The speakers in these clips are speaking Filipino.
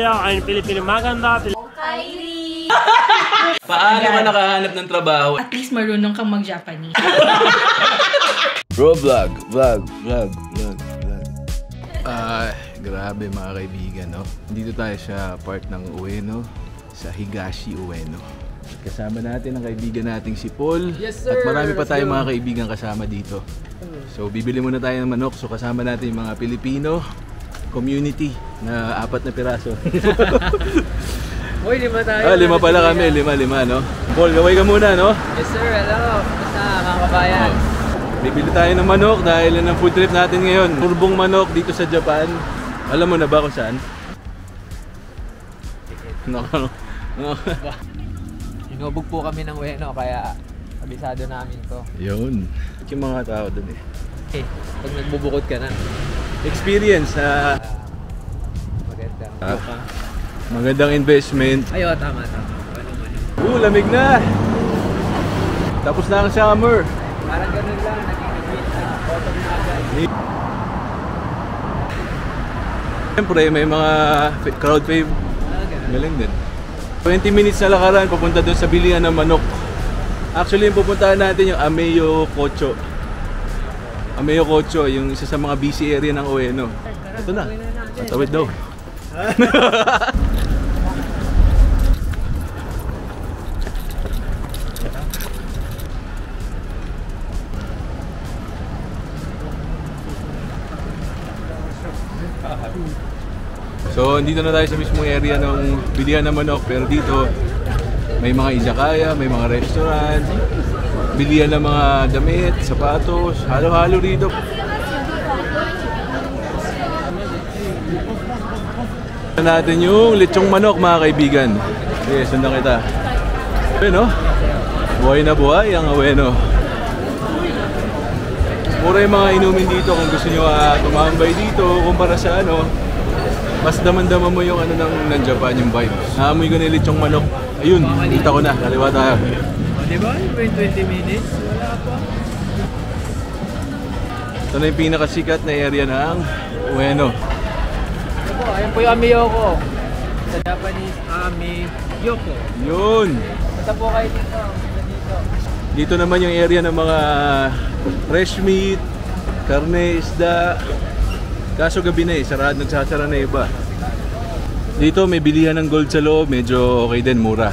Kuya ay Pilipino maganda. Kyrie! Paano ka nakahanap ng trabaho? At least marunong kang mag-Japanese. Bro, vlog. Grabe mga kaibigan, no? Dito tayo sa part ng Ueno, sa Higashi Ueno. Kasama natin ang kaibigan nating si Paul. Yes, sir. At marami pa tayong mga kaibigan kasama dito. So bibili muna tayo ng manok. So kasama natin yung mga Pilipino community na 4 na piraso. Uy, 5 tayo. 5 pala kami, 5, no? Paul, gaway ka muna, no? Yes sir, hello. Basta mga kabayan. Bibili tayo ng manok dahil yan ang food trip natin ngayon. Turbong manok dito sa Japan. Alam mo na ba kung saan? Inubog po kami ng Ueno kaya abisado namin to. Yun. Yung mga tao dun eh. Eh, pag nagbubukod ka na. Experience na Maganda. magandang investment. Ayo, tama. Lamig na! Tapos na ang summer. Parang ganun lang, nag-autumn na agad. Siyempre, may mga crowd fave. Galing din. 20 minutes na lakaran papunta doon sa bilihan ng manok. Actually, yung pupuntahan natin yung Ameyo Kocho. Ameyo Kocho, yung isa sa mga busy area ng Ueno. Ito na. Patawid daw. So, dito na tayo sa mismong area ng bilihan ng manok. Pero dito, may mga izakaya, may mga restaurant, bilihan ng mga damit, sapatos, halo-halo rito. Natin yung lechong manok mga kaibigan. Okay, sundan kita. Bueno, buhay na buhay ang Ueno. Mura yung mga inumin dito kung gusto nyo tumambay dito kumpara sa mas daman-daman mo yung ng Japan, yung vibes. Naamoy ko na yung lechong manok. Ayun, kita ko na, kaliwa tayo. Diba? 20 minutes? Wala pa. Ito na yung pinakasikat na area ng Ueno. Ayan po yung Amiyoko. Sa Japanese, Amiyoko. Yun! Basta po kayo dito. Dito naman yung area ng mga fresh meat, karne, isda. Kaso gabi na sarado, nagsasara na iba. Dito may bilihan ng gold sa loob, medyo okay din, mura.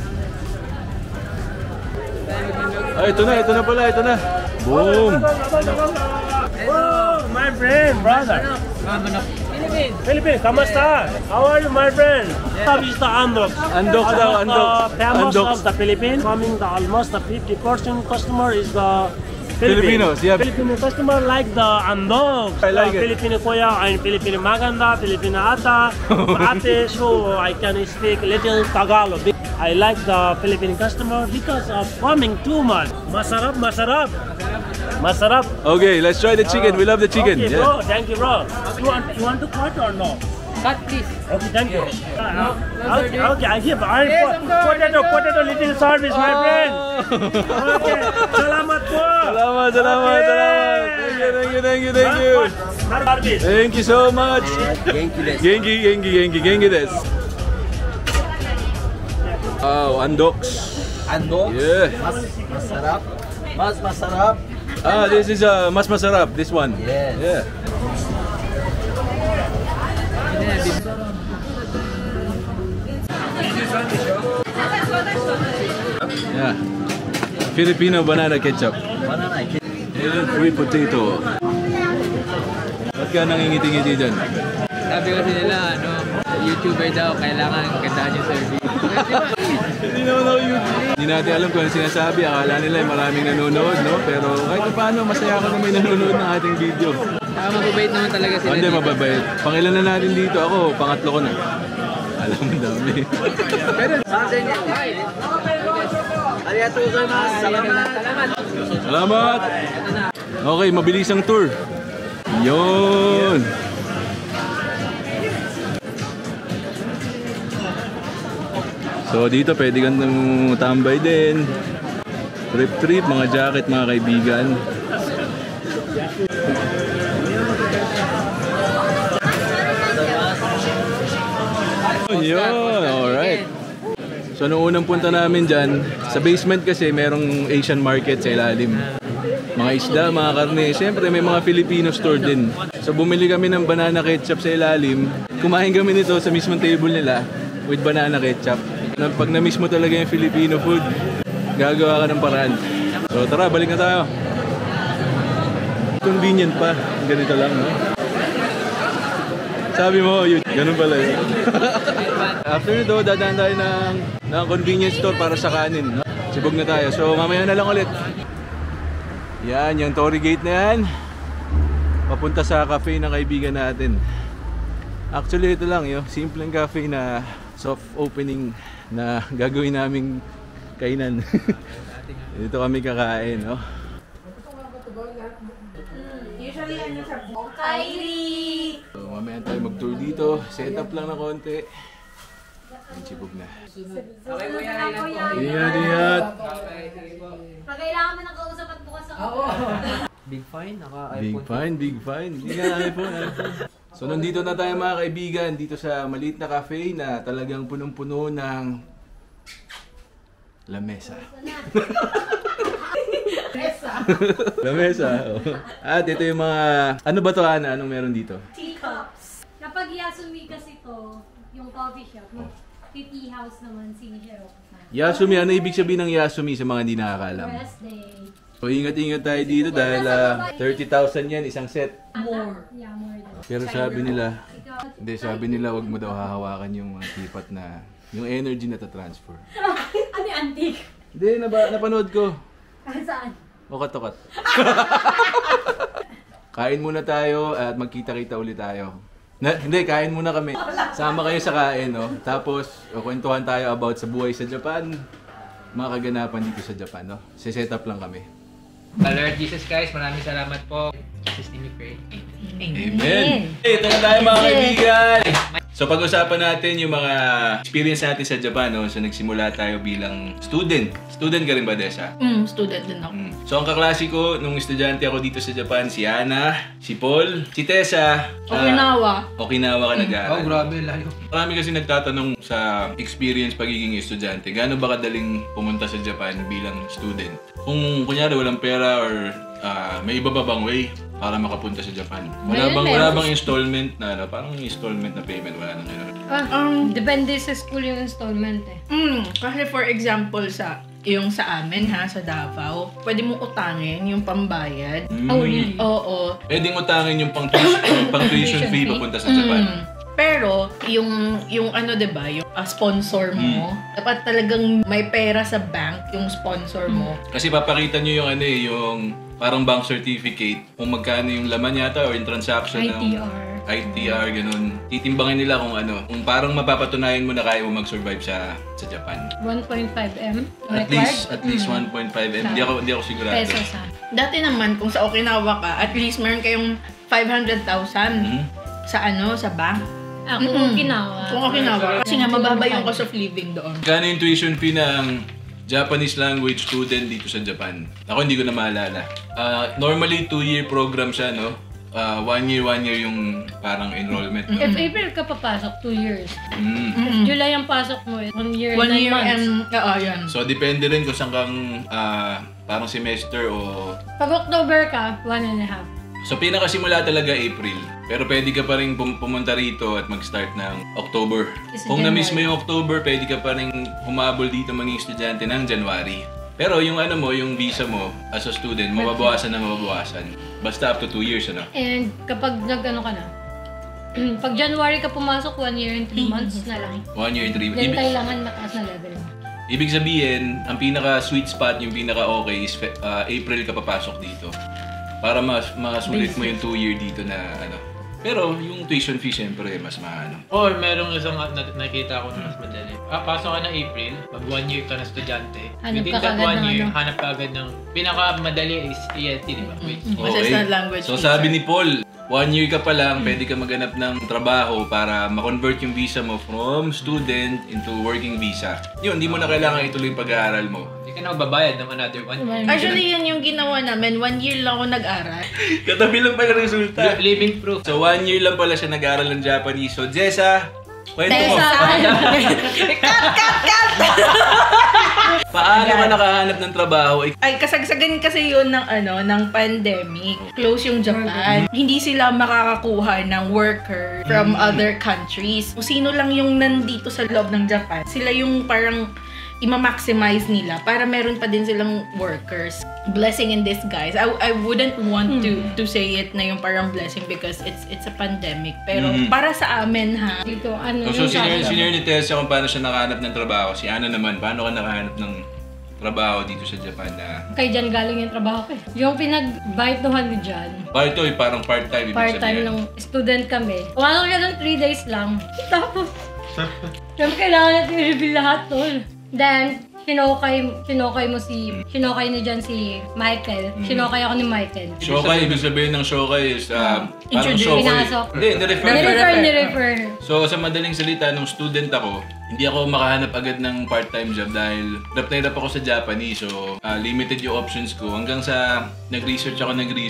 Ay, ito na pala. Boom! Oh, my friend, brother. Philippines, kamusta? How are you, my friend? This is the Andok. Andok daw, Andok. Famous Andok. of the Philippines. Coming the almost the 50% customer is the Filipinos, yeah. Filipino customer like the Andok. I like it. Filipino Kuya and Filipino maganda, Filipino ata, ate, so I can speak little Tagalog. I like the Filipino customer because of coming too much. Masarap. Okay, let's try the chicken. We love the chicken. Okay, bro. Thank you, bro. You want to cut or no? Cut, please. Okay, thank you. Okay, I give potato little service, my friend. Okay, salamat po. Salamat. Thank you. Thank you so much. Genki desu. Oh, Andoks. Yeah. Masarap. Mas masarap. This is mas masarap. This one. Yes. Yeah. Yeah. Filipino banana ketchup. And sweet potato. Ba't ka nangingiti-ngiti dyan? Sabi kasi nila, YouTuber daw, kailangan gandahan yung service. Hindi naman ako YouTube. Hindi natin alam kung ano sinasabi. Akala nila maraming nanonood, no? Pero kahit paano, masaya ako na may nanonood ng ating video. Mababait naman talaga sila. Hindi, mababait. Pangilan na natin dito. Ako, pangatlo ko na. Alam mo, dami. Pero, arigatou gozaimasu. Salamat! Okay, mabilis ang tour. Yun! So dito pwede kang tambay din. Trip, mga jacket, mga kaibigan. Yun, alright. So nung unang punta namin dyan, sa basement kasi merong Asian market sa ilalim. Mga isda, mga karne, siyempre may mga Filipino store din. So bumili kami ng banana ketchup sa ilalim. Kumain kami nito sa mismong table nila with banana ketchup. Pag na-miss mo talaga yung Filipino food, gagawa ka ng paraan. So tara, balik na tayo. Convenient pa, ganito lang, no? Sabi mo, yun, ganun pala yun. After nito, dadaan tayo ng convenience store para sa kanin. No? Sibog na tayo. So, mamaya na lang ulit. Yan, yung Torii Gate na yan. Papunta sa cafe ng kaibigan natin. Actually, ito lang yun. Simpleng cafe na soft opening na gagawin naming kainan. Dito kami kakain, no? Usually, ano siya? Kyrie! So, mamaya tayo mag-tour dito. Set up lang na konti. Ang sibog na. Okay, kuya. Ingat! Pag kailangan mo ng kausap at bukas ako. Big fine, naka-iPhone. Big fine. Hindi nga iPhone. So, nandito na tayo mga kaibigan. Dito sa maliit na cafe na talagang punong-puno ng lamesa. Lamesa. Oh. At ito yung mga... Ano ba to, Ana? Anong meron dito? Teacups. Kapag Yasumi kasi to, yung coffee shop, tea house naman si Hiroko. Yasumi. Ano ibig sabihin ng Yasumi sa mga hindi nakakalam? Rest day. So, ingat-ingat tayo dito dahil 30,000 yan isang set. More. Yeah, more than. Pero sabi nila, wag mo daw hahawakan yung mga tipat na... Yung energy na ta-transfer. Ano yung antique? Hindi, napanood ko. Saan? Okat-okat. Kain muna tayo at magkita-kita ulit tayo. Hindi, kain muna kami. Sama kayo sa kain, no? Tapos, kwentuhan tayo about sa buhay sa Japan. Mga kaganapan dito sa Japan, no? Set up lang kami. Lord Jesus Christ, maraming salamat po. Jesus name we pray. Amen! Ito na tayo mga kaibigan! So pag-usapan natin yung mga experience natin sa Japan, no? So nagsimula tayo bilang student. Student ka rin ba, Desa? Student din ako. So ang kaklase ko nung estudyante ako dito sa Japan, si Ana, si Paul, si Tessa. Okinawa ka nag-aaral. Oh, grabe, layo. Marami kasi nagtatanong sa experience pagiging estudyante. Gaano ba kadaling pumunta sa Japan bilang student? Kung kunyari walang pera or may iba ba bang way para makapunta sa Japan? Wala bang installment na parang installment na payment? Wala na ngayon. Depende sa school yung installment eh. Kasi for example sa amin sa Davao, pwede mong utangin yung pambayad. Oh, really? Oo. Pwedeng utangin yung pang-tuition fee papunta sa Japan. Pero yung ano 'di ba, yung sponsor mo, dapat talagang may pera sa bank yung sponsor mo. Kasi papakita nyo yung yung parang bank certificate kung magkano yung laman yata or yung transaction ng ITR, ganun. Titimbangin nila kung kung parang mapapatunayan mo na kaya mo mag-survive sa Japan. 1.5M? At least 1.5M. Hindi ako sigurado. Pesos ha? Dati naman kung sa Okinawa ka, at least meron kayong 500,000 sa bank. Kung Okinawa. Kung Okinawa. Kasi nga mababa yung cost of living doon. Kano yung tuition fee ng Japanese language student dito sa Japan? Ako hindi ko na maalala. Normally 2-year program siya, no? 1 year yung parang enrollment. No? If April ka papasok, 2 years. If July ang pasok mo, 1 year 1 and 9 year months. and yan. So depende rin kung saan kang parang semester o... Pag October ka, 1.5. So pinakasimula talaga April. Pero pwede ka pa rin pumunta rito at mag-start ng October. Kung na-miss mo yung October, pwede ka pa rin humabol dito maging estudyante ng January. Pero yung yung visa mo as a student, mababawasan. Basta up to 2 years, And kapag ka na, pag January ka pumasok, 1 year and 3 months na lang. 1 year and 3 months. Then kailangan mataas na level mo. Ibig sabihin, ang pinaka-sweet spot, yung pinaka-okay is April ka papasok dito. Para masulit mo yung 2 year dito na Pero yung tuition fee syempre mas maano. Or merong isang nakita ko na mas madali. Pasok ka na April, mag 1 year ka na estudyante. Hanap Within ka that agad 1 year, ng hanap ka agad ng pinaka-madali is ELT, di ba? Assistant language So teacher. sabi ni Paul, 1 year ka pa lang, pwede ka maghanap ng trabaho para ma-convert yung visa mo from student into working visa. Yun, hindi mo na kailangan ituloy yung pag-aaral mo. Hindi ka na magbabayad ng another 1 year. Actually, yan yung ginawa namin. 1 year lang ako nag-aral. Katabi lang pa yung resulta. Living proof. So 1 year lang pala siya nag-aaral ng Japanese. So Jessa, Kwento mo. Tessa! Paano ka nakahanap ng trabaho? Ay, kasagsagan kasi yun ng pandemic. Close yung Japan. Hindi sila makakakuha ng worker from other countries. Kung sino lang yung nandito sa loob ng Japan, sila yung parang ima-maximize nila para meron pa din silang workers. Blessing in disguise. I wouldn't want to say it na yung parang blessing because it's a pandemic. Pero para sa amin ha. Dito, ano So, yung senior ni Tessa kung paano siya nakahanap ng trabaho. Si Ana naman, paano ka nakahanap ng trabaho dito sa Japan na... Kay Jan galing yung trabaho ko eh. Yung pinag-baituhan ni Jan. Ito ay parang part-time ibig Part-time sabihin. ng student kami. Pumasok siya ng 3 days lang. Tapos, yung kailangan natin i-reveal lahat tol. Then, sinokay ni Jan si Michael. Sinokay ako ni Michael. Shokay, ibig sabihin ng Shokay is parang Introduce. Shokay. Pinasok. Hindi, nirefer. Nirefer. So, sa madaling salita, nung student ako, hindi ako makahanap agad ng part-time job dahil hirap na hirap ako sa Japanese. So, limited yung options ko. Hanggang sa nag-research.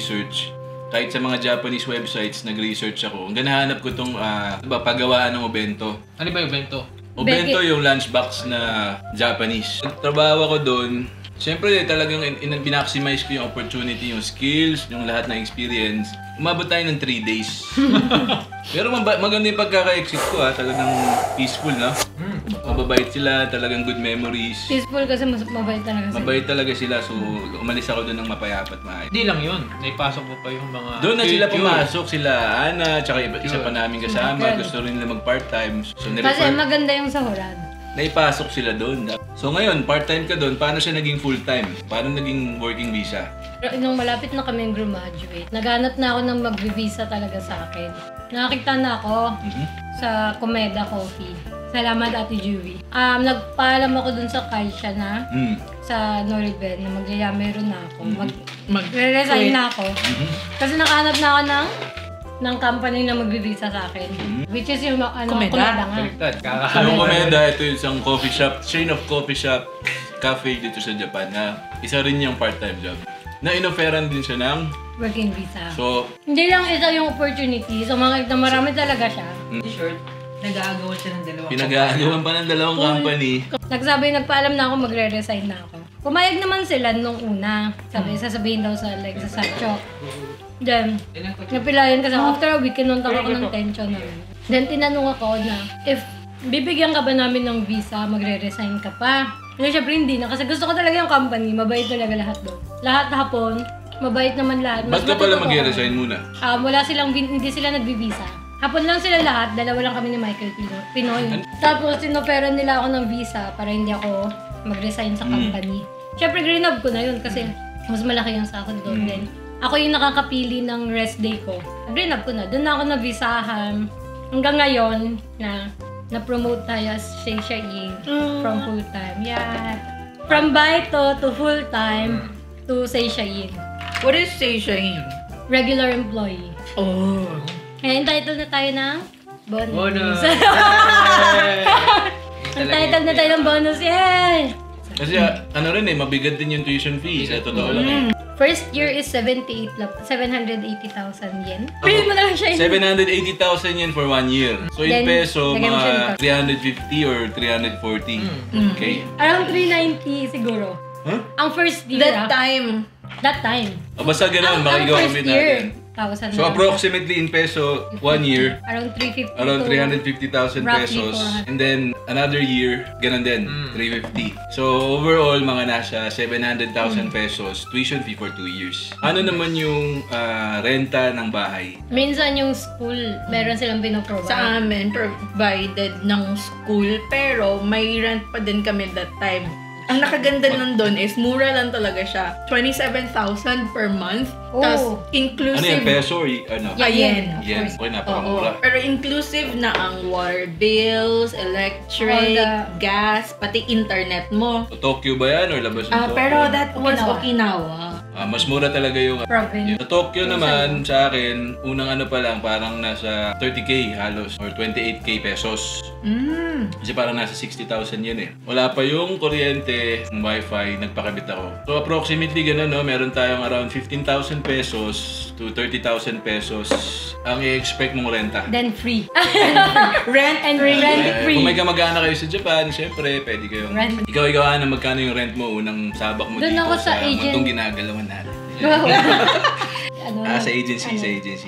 Kahit sa mga Japanese websites, nag-research ako. Hanggang nahanap ko itong paggawaan ng obento. Ano ba yung bento? Obento yung lunchbox na Japanese. Nagtrabaho ako doon. Siyempre, talagang binaximize ko yung opportunity, yung skills, yung lahat ng experience. Umabot tayo ng 3 days. Pero maganda yung pagkaka-exit ko ha. Talagang peaceful, no? Mababait sila, talagang good memories. Peaceful kasi mas mabait talaga sila. Mabait talaga sila, so umalis ako doon ng mapayapa at maayos. Hindi lang yun. Naipasok mo pa yung mga... Doon na sila schedule. pumasok, sila Ana, tsaka isa pa namin kasama. Gusto rin nila mag-part-time. So, Kasi maganda yung sahuran. naipasok sila doon. So ngayon, part-time ka doon, paano siya naging full-time? Paano naging working visa? Nung malapit na kami graduate, naghanap na ako ng mag-visa talaga sa akin. Nakakita na ako sa Comeda Coffee. Salamat, Ate Julie. Nagpaalam ako dun sa Kaisha na sa Noribel na meron na ako. Mag-resign na ako. Kasi nakahanap na ako ng company na mag-visa sa akin. Which is yung Comeda nga. Baliktad. Yung Comeda, ito yung isang coffee shop, chain of coffee shop, cafe dito sa Japan na isa rin yung part-time job. Na inoferan din siya ng Working visa. so, Hindi lang isa yung opportunity. So mga marami talaga siya. Short, nag-aagawan siya ng dalawang pinag-aagawan pa ng dalawang company. Nagpaalam na ako, magre-resign na ako. Pumayag naman sila nung una. Sasabihin daw sa Satchok. Then, napilayan kasi after a week, kinunta ako ng tension namin. Then, tinanong ako na, if bibigyan ka ba namin ng visa, magre-resign ka pa? Pero syempre hindi na, kasi gusto ko talaga yung company, mabait talaga lahat doon. Lahat hapon, mabait naman lahat. Ba't ka pala mag-resign muna? Hindi sila nagbibisa. Hapon lang sila lahat, dalawa lang kami ni Michael Pinoy. Tapos, sinoperan nila ako ng visa para hindi ako mag-resign sa company. Syempre, green-up ko na yun kasi mas malaki yung sahod doon din. Ako yung nakakapili ng rest day ko. Green-up ko na. Doon na ako na-visahan. Hanggang ngayon, na-promote tayo as Seisha Ying from full-time. Yeah. From Baito to full-time to Seisha Ying. What is Seisha Ying? Regular employee. Oh. Kaya entitled na tayo ng bonus. Bonus! Entitled na tayo ng bonus. Yay! Kasi ano rin mabigat din yung tuition fee. Sa totoo lang First year is 780,000 yen. Pili mo na lang siya. 780,000 yen for 1 year. So in Then, peso, lagyan mo siya mga ng 350 or 340. Okay? Around 390 siguro. Huh? Ang first year. That time. O basta ganun, Ang makigaw first kami year. natin. 1,000 So approximately in peso, 1 year, around 350 around to 350,000 roughly pesos. 400. And then another year, ganun din, 350. So overall, mga nasa 700,000 pesos tuition fee for 2 years. Ano naman yung renta ng bahay? Minsan yung school, meron silang pinoprovide. Sa amin, provided ng school, pero may rent pa din kami that time. Ang nakaganda nun doon is mura lang talaga siya. 27,000 per month. Oh. Tapos Ano inclusive... yung peso or ano? Yen. Yen. Okay, napakamura. Pero inclusive na ang water bills, electric, All gas, pati internet mo. So, Tokyo ba yan or labas ng Tokyo? Pero that was Okinawa. Okinawa. Mas mura talaga yung Province. Sa Tokyo naman, sa akin, unang ano pa lang, parang nasa 30k halos or 28k pesos. Kasi parang nasa 60,000 yun eh. Wala pa yung kuryente, wifi, nagpakabit ako. So approximately ganun, no? Meron tayong around 15,000 pesos to 30,000 pesos ang i-expect mong renta. Then free. Rent And rent free. Kung may kamag-anak kayo sa Japan, syempre, pwede kayong... Rent. Ikaw, na magkano yung rent mo, unang sabak mo Doon dito ako sa agent. mundong ginagalawan natin. Wow. Ano, Sa agency, sa agency.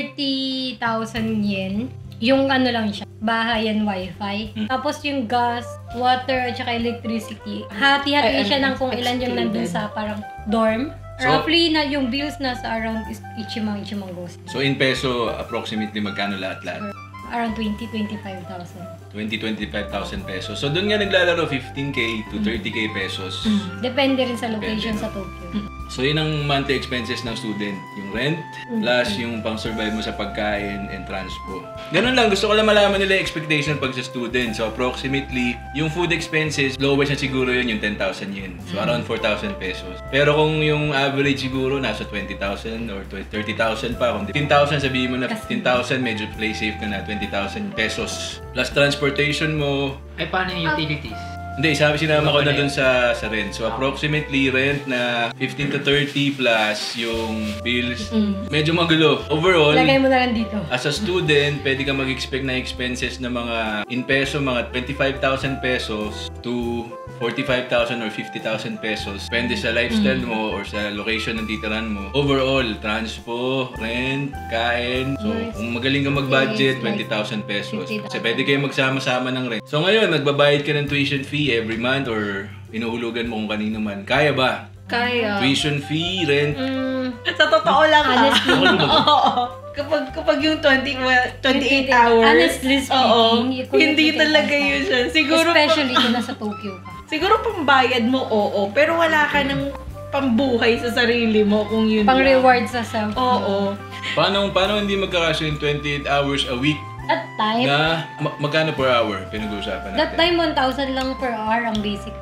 30,000 yen. Yung ano lang siya, bahay and wifi. Tapos yung gas, water, at saka electricity. Hati-hati siya ng kung ilan yung nandun sa parang dorm. So, Roughly na yung bills nasa around ichimang goes. So in peso, approximately magkano lahat-lahat? Around 20,000-25,000. 20,000-25,000 pesos. So doon nga naglalaro 15K to 30K pesos. Depende rin sa location sa Tokyo. So yun ang monthly expenses ng student. Yung rent, plus yung pang-survive mo sa pagkain and transpo. Ganun lang, gusto ko lang malaman nila yung expectation pag sa student. So approximately, yung food expenses, lowest na siguro yun yung 10,000 yen. So around 4,000 pesos. Pero kung yung average siguro, nasa 20,000 or 30,000 pa. Kung 15,000, sabihin mo na 15,000, medyo play safe ka na, 20,000 pesos. Plus transportation mo. Ay, paano yung utilities? Hindi, sinama ko na dun sa rent. So approximately rent na 15 to 30 plus yung bills. Medyo magulo. Overall, Lagay mo na lang dito. as a student, pwede ka mag-expect na expenses na mga in peso, mga 25,000 pesos to 45,000 or 50,000 pesos. Depende sa lifestyle mo or sa location ng titiran mo. Overall, transpo, rent, kain. So, kung magaling ka mag-budget, 20,000 pesos. Kasi pwede kayo magsama-sama ng rent. So ngayon, nagbabayad ka ng tuition fee every month or inuhulugan mo kung kanino man. Kaya ba? Kaya. Tuition fee, rent. Sa totoo lang Honestly. Oo. Kapag yung 28 hours. Honestly speaking, hindi talaga yun siya. Siguro especially kung nasa Tokyo ka. siguro pambayad mo, oo. Pero wala ka ng pambuhay sa sarili mo kung yun Pang lang. reward sa self. Oo. Paano hindi magkakasya yung 28 hours a week That time, na magkano per hour pinag-uusapan natin? that time 1,000 lang per hour ang basic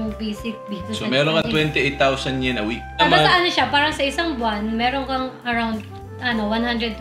dito. So meron kang 28,000 yen a week. Basta ano siya, parang sa isang buwan, meron kang around 120,000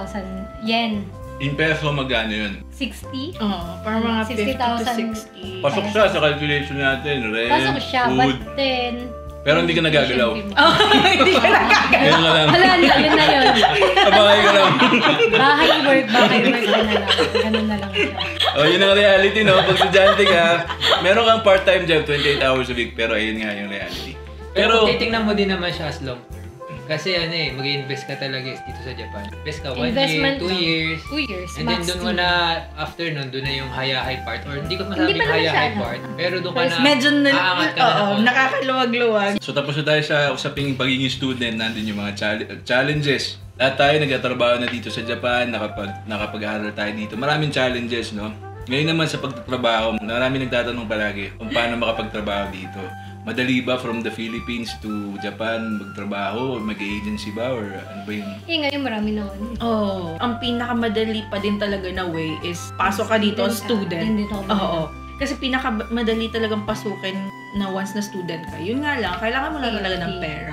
yen. In peso magkano yun? 60? Oo, parang mga 50 to 60,000. 60. Pasok siya sa calculation natin. Rent, Pasok siya, food. but then... Pero hindi ka nagagalaw. Hindi ka nakakaya. Ganun ka lang. Wala na, yun na yun. Abangay ka lang. Bahay work na lang. Ganun na lang siya. O, yun ang reality, no? Pag estudyante ka, meron kang part-time job, 28 hours a week. Pero ayun nga yung reality. Pero Pero, titignan mo din naman siya as long term. Kasi mag-i-invest ka talaga dito sa Japan. Invest ka 1 Investment year, 2 lang. years. 2 years, And then max doon mo 2. na, after nun, doon na yung high part. Or hindi ko Hindi masabing pa naman siya, high ano. part. Pero doon ka na, Medyo aangat ka na oo, konti. nakakaluwag-luwag. so tapos na tayo sa usaping pagiging student, nandun yung mga challenges. Lahat tayo nagtatrabaho na dito sa Japan, nakapag-aaral tayo dito. Maraming challenges, no? Ngayon naman sa pagtatrabaho, marami nagtatanong palagi kung paano makapagtrabaho dito. Madali ba from the Philippines to Japan magtrabaho? Mag-agency ba? Or ano ba yung... Ngayon marami naman. Oo. Ang pinakamadali pa din talaga na way is pasok ka dito as student. Din dito ako. Oo. Kasi pinakamadali talagang pasukin na once na student ka. Yun nga lang, kailangan mo lang talaga ng pera.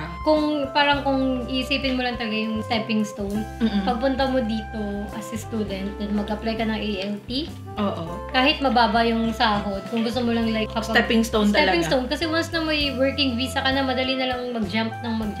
Kung iisipin mo lang talaga yung stepping stone, pagpunta mo dito as a student, then mag-apply ka ng ALT, Oo. kahit mababa yung sahod, kung gusto mo lang like Stepping stone stepping talaga. stone, kasi once na may working visa ka na, madali na lang mag-jump.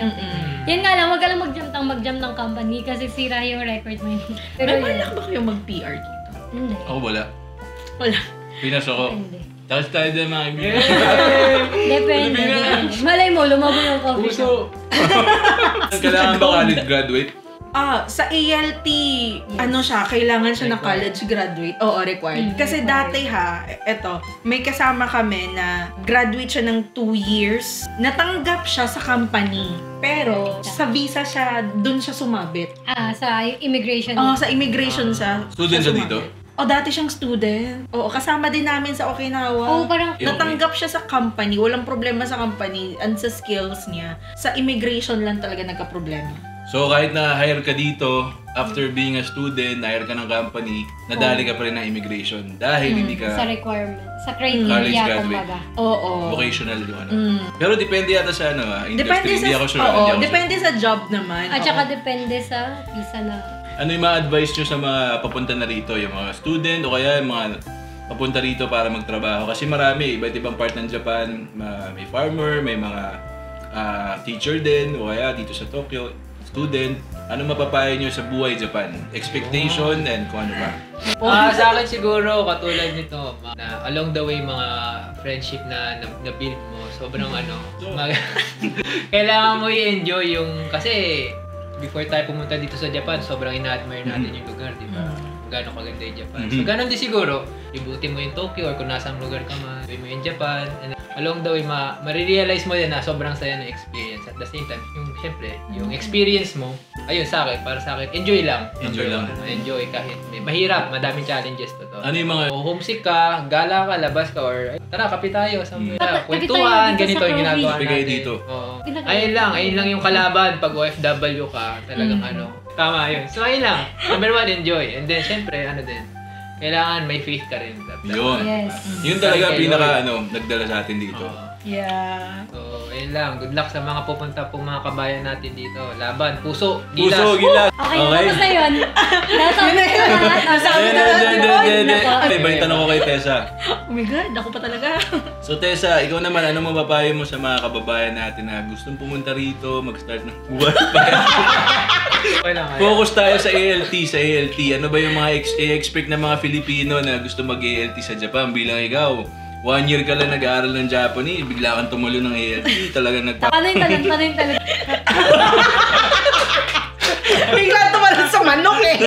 Yan nga lang, wag ka lang mag-jump ng company kasi sira yung record mo. Pero May yun, balak ba kayo mag-PR dito? hindi. Ako wala. Wala. Pinas ako. Depende. Tapos tayo din mga kaibigan. Depende. Malay mo, lumago yung coffee shop. Uso! Kailangan ba college graduate? Sa ALT, ano siya, kailangan siya na college graduate. Oo, required. Kasi dati eto, may kasama kami na graduate siya ng 2 years. Natanggap siya sa company. Pero, sa visa siya, dun siya sumabit. Sa immigration. Sa immigration siya. Student siya sumabit. dito? Dati siyang student. Oo, kasama din namin sa Okinawa. Parang Natanggap siya sa company. Walang problema sa company and sa skills niya. Sa immigration lang talaga nagka-problema. So kahit na-hire ka dito, after being a student, na-hire ka ng company, nadali ka pa rin ng immigration dahil hindi sa ka requirement. Sa college criteria, graduate. kumbaga. Oo. Vocational yung ano. Pero depende yata sa industry. Depende Hindi sa ako sure. Hindi ako depende sa job naman. At saka depende sa visa na. Ano yung mga advice nyo sa mga papunta na rito? Yung mga student o kaya yung mga papunta rito para magtrabaho? Kasi marami, iba't ibang part ng Japan. May farmer, may mga teacher din o kaya dito sa Tokyo. student, ano mapapayo nyo sa buhay Japan? Expectation and kung ano ba? Sa akin siguro, katulad nito, na along the way mga friendship na na-build mo, sobrang kailangan mo i-enjoy yung, kasi before tayo pumunta dito sa Japan, sobrang ina-admire natin yung lugar, di ba? Gano'ng kaganda yung Japan. So, gano'n din siguro, ibutin mo yung Tokyo or kung nasang lugar ka man, ibutin mo yung Japan. And along the way, ma-realize mo din na sobrang saya ng experience. At the same time, yung syempre, yung experience mo, ayun sa akin, para sa akin, enjoy lang. Enjoy lang. Enjoy kahit may mahirap, madaming challenges to. Ano yung mga... O homesick ka, gala ka, labas ka, or tara, kape tayo, somewhere. Kape Kwentuhan, tayo dito ganito sa yung ginagawa Kape natin. kayo dito. Oo. Ayun lang yung kalaban pag OFW ka, talagang tama yun. So ayun lang, number one, enjoy. And then, syempre, kailangan may faith ka rin. Yun. Yes. Yun talaga pinaka nagdala sa atin dito. Yeah. So, ayun lang. Good luck sa mga pupunta pong mga kabayan natin dito. Laban, puso, gilas. Puso, gilas. Okay, tapos na yun. Nasabi ko lahat. Nasabi ko lahat. Iba yung tanong ko kay Tessa. Oh my God, ako pa talaga. So Tessa, ikaw naman, ano mapapayo mo sa mga kababayan natin na gustong pumunta rito, mag-start ng buhay? Okay lang. Focus tayo sa ALT, Ano ba yung mga expect ng mga Filipino na gusto mag-ALT sa Japan bilang ikaw? 1 year ka lang nag-aaral ng Japanese, bigla kang tumulo ng ALT, talagang Paano yung talent? Bigla tumalan sa manok eh.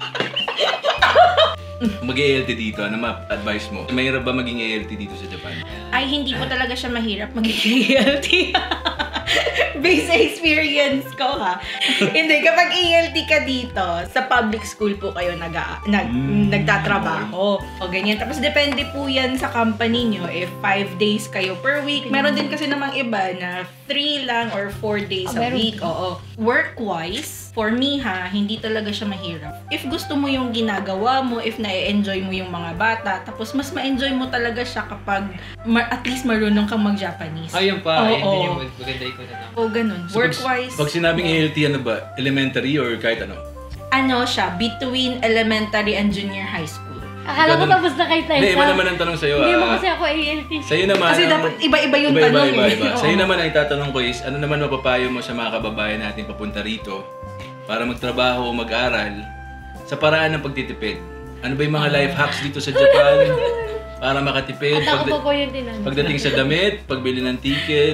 Mag-ALT dito, ano ma-advise mo? Mahirap ba maging ALT dito sa Japan? Ay, hindi po talaga siya mahirap magiging ELT. Based sa experience ko ha. Hindi, kapag ELT ka dito, sa public school po kayo nagtatrabaho. O ganyan. Tapos depende po yan sa company nyo. If 5 days kayo per week. Meron din kasi namang iba na 3 lang or 4 days a week. Oo. Work-wise, for me ha, hindi talaga siya mahirap. If gusto mo yung ginagawa mo, if na-enjoy mo yung mga bata, tapos mas ma-enjoy mo talaga siya kapag at least marunong kang mag-Japanese. Ayun pa, Oo. ayun din yung maganda ko na naman. O ganun. So, Work-wise, Pag sinabing ALT, ano ba? Elementary or kahit ano? ano siya, between elementary and junior high school. Akala ko Ganun. tapos na kay Tessa. Hindi, iba naman ang tanong sa'yo. Hindi mo kasi ako ALT. Sa'yo naman. Kasi dapat iba-iba yung tanong eh. Iba. Oo. Sa'yo naman ang itatanong ko is, ano naman mapapayo mo sa mga kababayan natin papunta rito para magtrabaho o mag-aral sa paraan ng pagtitipid? Ano ba yung mga life hacks dito sa Japan para makatipid? At ako po yung tinanong. Pagdating sa damit, pagbili ng ticket.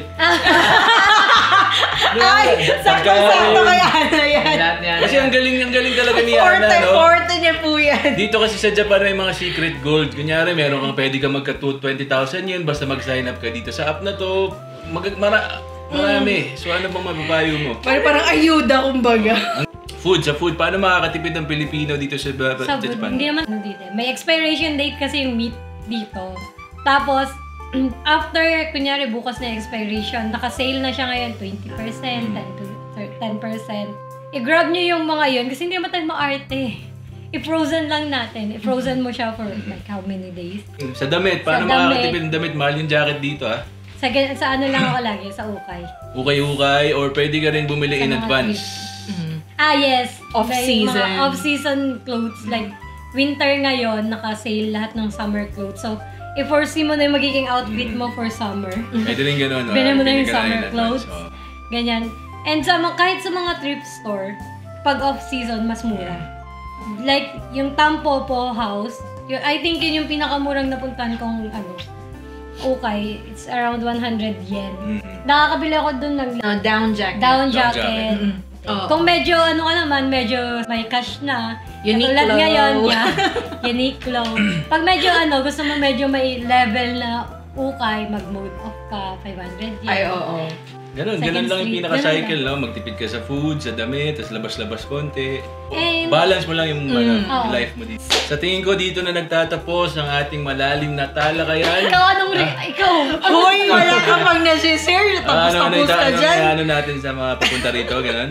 Ay! Sakto-sakto kaya na yan. Lahat yan. Kasi ang galing talaga ni Ana, no? Forte niya po yan. Dito kasi sa Japan may mga secret gold. Kunyari, meron kang pwede ka magka 20,000 yen basta mag-sign up ka dito sa app na to. Marami. So ano bang mababayo mo? Parang ayuda, kumbaga. Sa food. Paano makakatipid ng Pilipino dito sa Japan? Hindi naman dito. May expiration date kasi yung meat dito. Tapos, after, kunyari, bukas na expiration, naka-sale na siya ngayon, 20%, 10%. I-grab nyo yung mga yun kasi hindi naman tayo maarte. I-frozen lang natin. I-frozen mo siya for like how many days. Sa damit. Paano Sa damit. makakatipid ng damit? Mahal yung jacket dito, ha? Sa ano lang ako lagi, sa ukay. Ukay-ukay or pwede ka rin bumili Sa in mga advance. Yes. Off-season. Like, mga off-season clothes. Like, winter ngayon, naka-sale lahat ng summer clothes. So, i-foresee mo na yung magiging outfit mo for summer. Pwede rin ganun, no? Bili mo na yung Pwede ka summer in advance, clothes. oh. Ganyan. And kahit sa mga thrift store, pag off-season, mas mura. Like, yung Tampopo house, I think yun yung pinakamurang napuntahan kong okay, it's around 100 yen. Nakakabili ako dun ng Down jacket. down jacket. jacket. Oo. Kung medyo medyo may cash na. Uniqlo. Tulad ngayon, Uniqlo. Pag medyo gusto mo medyo may level na ukay, mag-mode off ka, 500 yen. Ay, oo. Ganun Second lang yung street, pinaka-cycle, no? Magtipid ka sa food, sa damit, tapos labas-labas konti. Eh, Balance mo lang yung Oo. life mo dito. Sa tingin ko, dito na nagtatapos ang ating malalim na talakayan. Ikaw, ikaw? Hoy, wala ka pang nasi-share. Tapos ka dyan. Ano natin sa mga papunta rito, ganun?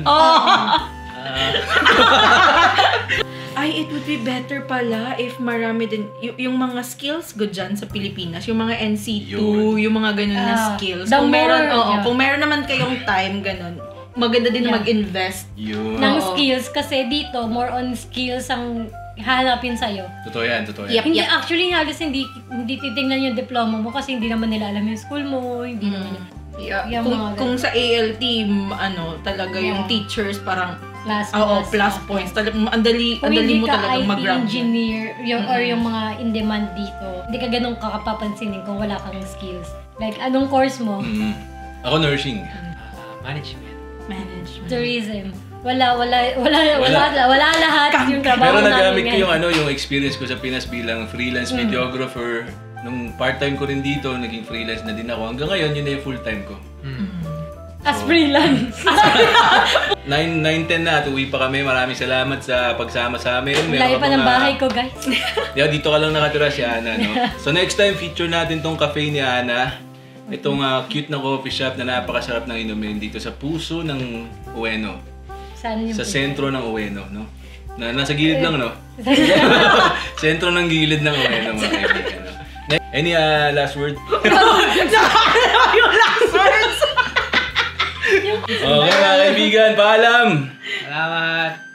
Ay, it would be better pala if marami din, yung mga skills good dyan sa Pilipinas, yung mga NC2, Yun. yung mga ganun na skills. the Kung meron, more, kung meron naman kayong time, ganun, maganda din na mag-invest. Yun. ng Oo. skills kasi dito, more on skills ang hanapin sa'yo. Totoo yan, totoo Yep. yan. Hindi, actually, halos hindi titingnan yung diploma mo kasi hindi naman nila alam yung school mo, hindi naman Yeah. Yung mga Kung sa ALT, talaga yung Yeah. teachers parang plus points. Ang dali mo talaga mag-rank. engineer or yung mga in-demand dito, hindi ka ganun kakapapansinin kung wala kang skills. Like, anong course mo? Ako nursing. Management. Tourism. Wala lahat yung trabaho Pero namin nagamit ko ngayon. yung experience ko sa Pinas bilang freelance videographer. Nung part-time ko rin dito, naging freelance na din ako. Hanggang ngayon, yun na yung full-time ko. As freelance. 9-10 na at uwi pa kami. Maraming salamat sa pagsama sa amin. Layo pa ng bahay ko, guys. Dito ka lang nakatira si Ana, no? So next time, feature natin tong cafe ni Ana. Itong cute na coffee shop na napakasarap ng inumin dito sa puso ng Ueno. Saan yung Sa sentro ng Ueno, no? Nasa gilid lang, no? Sentro ng gilid ng Ueno, mga kaibigan. No? Any last word? Yung last words! Okay, mga kaibigan, paalam! Salamat!